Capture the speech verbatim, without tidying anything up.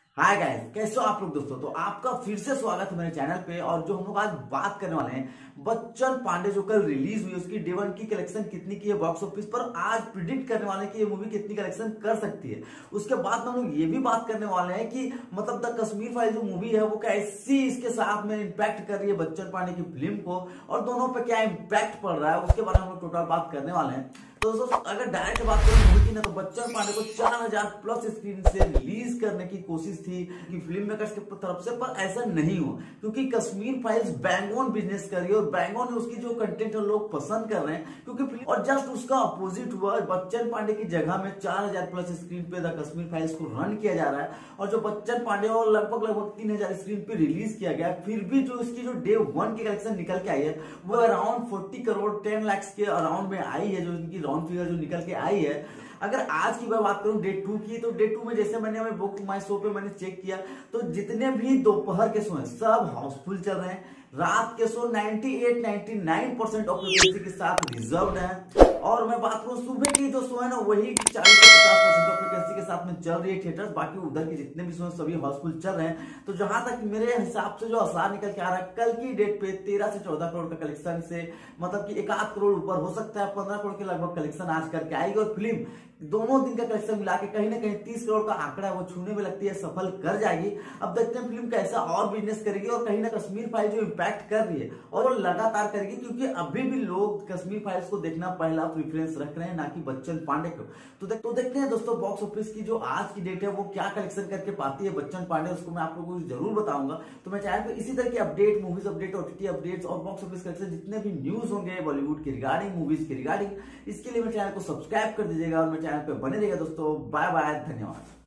Hi guys, कैसे हो आप लोग दोस्तों। तो आपका फिर से स्वागत है मेरे चैनल पे। और जो हम लोग आज बात करने वाले हैं बच्चन पांडे जो कल रिलीज हुई उसकी डे वन की कलेक्शन कितनी की है बॉक्स ऑफिस पर, आज प्रिडिक्ट करने वाले हैं कि ये मूवी कितनी कलेक्शन कर सकती है। उसके बाद हम लोग ये भी बात करने वाले हैं कि मतलब द कश्मीर फाइल जो मूवी है वो कैसी इसके साथ में इम्पैक्ट कर रही है बच्चन पांडे की फिल्म को, और दोनों पे क्या इम्पैक्ट पड़ रहा है उसके बारे में हम लोग टोटल बात करने वाले हैं। तो दोस्तों अगर डायरेक्ट बात करें मूवी की ना, तो बच्चन पांडे को चार हजार प्लस स्क्रीन से रिलीज करने की कोशिश थी कि फिल्म मेकर्स की तरफ से, पर ऐसा नहीं हुआ क्योंकि Kashmir files bang on business कर रही है और बैंग ऑन उसकी जो कंटेंट है लोग पसंद कर रहे हैं क्योंकि, और जस्ट उसका अपोजिट हुआ। बच्चन पांडे की जगह में चार हजार प्लस स्क्रीन पे द कश्मीर फाइल्स को रन किया जा रहा है, और जो बच्चन पांडे और लगभग लगभग तीन हजार स्क्रीन पे रिलीज किया गया, फिर भी जो इसकी जो डे वन की कलेक्शन निकल के आई है वो around forty crore ten lakhs के अराउंड में आई है, जो इनकी राउंड फिगर जो निकल के आई है। अगर आज की मैं बात करूं डे टू की, तो डे टू में जैसे मैंने हमें बुक माई शो पे मैंने चेक किया तो जितने भी दोपहर के शो हैं सब हाउसफुल चल रहे हैं। रात के शो अट्ठानवे निन्यानवे परसेंट ऑक्यूपेंसी के साथ रिजर्व्ड है, और मैं बात करूं सुबह की जो शो है ना वही चालीस से पचास परसेंट ऑक्यूपेंसी के साथ में चल रही है थिएटर्स। बाकी उधर के जितने भी शो हैं सभी हाउसफुल चल रहे हैं। तो जहां तक मेरे हिसाब से जो आसार निकल के आ रहा है कल की डेट पे तेरह से चौदह करोड़ का कलेक्शन से, मतलब कि एक आध करोड़ ऊपर हो सकता है, पंद्रह करोड़ के लगभग कलेक्शन आज करके आएगी, और फिल्म दोनों दिन का कलेक्शन मिला के कहीं ना कहीं तीस करोड़ का आंकड़ा वो छूने में लगती है सफल कर जाएगी। अब देखते हैं फिल्म कैसा और बिजनेस करेगी, और कहीं ना कश्मीर फाइल जो इम्पैक्ट कर रही है और वो लगातार करेगी, क्योंकि अभी भी लोग कश्मीर फाइल्स को देखना पहला प्रेफरेंस रख रहे हैं, ना कि बच्चन पांडे को। तो, देख, तो देखते हैं दोस्तों बॉक्स ऑफिस की जो आज की डेट है वो क्या कलेक्शन करके पाती है बच्चन पांडे, उसको मैं आप लोगों को जरूर बताऊंगा। तो मैं चैनल पे इसी तरह की update, movies update, OTT updates और बॉक्स ऑफिस कलेक्शन जितने भी न्यूज होंगे बॉलीवुड के रिगार्डिंग, मूवीज के रिगार्डिंग, इसके लिए मेरे चैनल को सब्सक्राइब कर दीजिएगा और मेरे चैनल पे बने रहिएगा दोस्तों। बाय बाय, धन्यवाद।